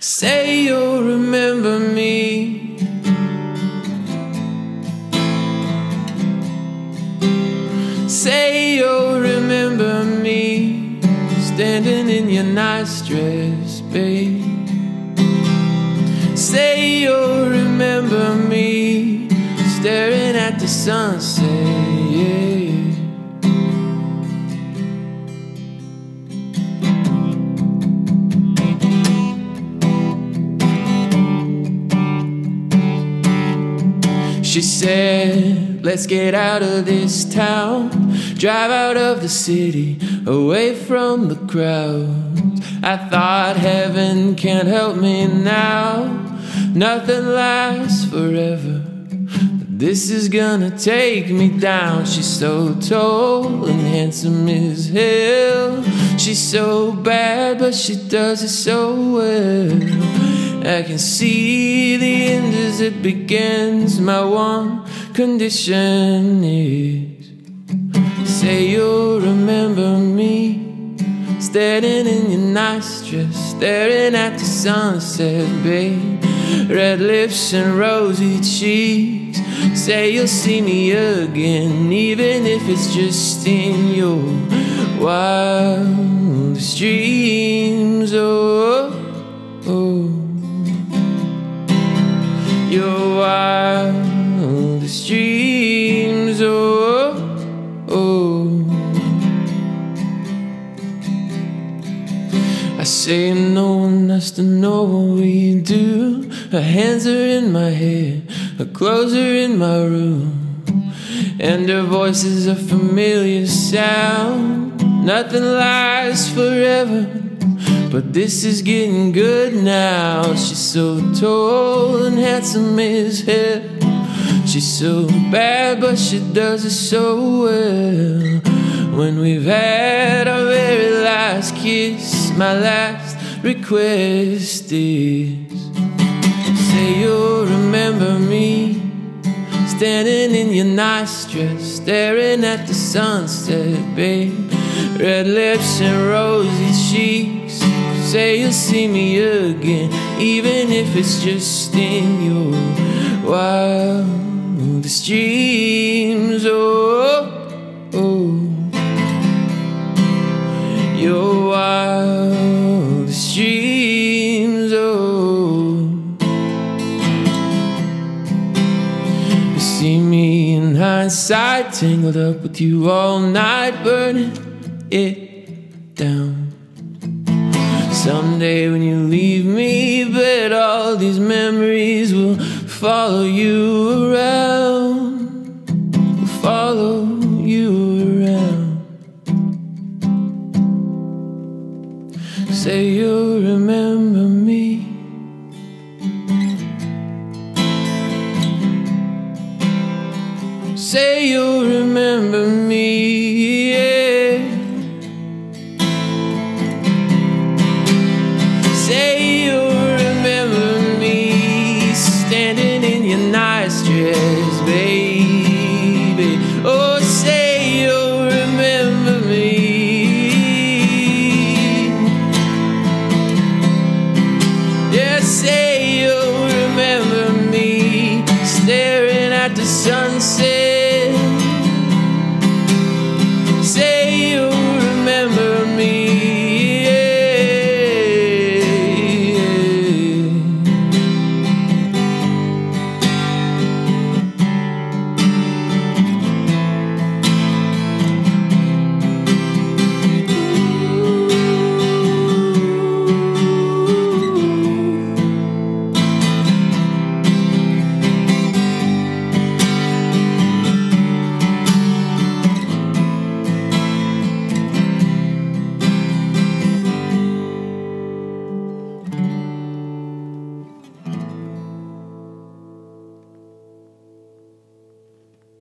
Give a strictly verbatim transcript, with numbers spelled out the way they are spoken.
Say you'll remember me. Say you'll remember me, standing in your nice dress, babe. Say you'll remember me, staring at the sunset, yeah. She said, let's get out of this town, drive out of the city, away from the crowds. I thought heaven can't help me now, nothing lasts forever, but this is gonna take me down. She's so tall and handsome as hell. She's so bad, but she does it so well. I can see the end as it begins. My one condition is, say you'll remember me, standing in your nice dress, staring at the sunset, babe. Red lips and rosy cheeks. Say you'll see me again, even if it's just in your wildest dreams. Oh, oh. Your wildest dreams, oh, oh. I say no one has to know what we do. Her hands are in my hair, her clothes are in my room, and her voice is a familiar sound. Nothing lasts forever, but this is getting good now. She's so tall and handsome as hell. She's so bad, but she does it so well. When we've had our very last kiss, my last request is, say you'll remember me, standing in your nice dress, staring at the sunset, babe. Red lips and rosy cheeks. Say you'll see me again, even if it's just in your wildest dreams. Oh, oh. Your wildest dreams. Oh. You see me in hindsight, tangled up with you all night, burning it down. Someday when you leave me, bet all these memories will follow you around, will follow you around. Say you'll remember me. Say you'll remember me, yeah. Say you'll remember me, standing in your nice dress, baby. Oh, say you'll remember me. Yeah, say you'll remember me, staring at the sunset.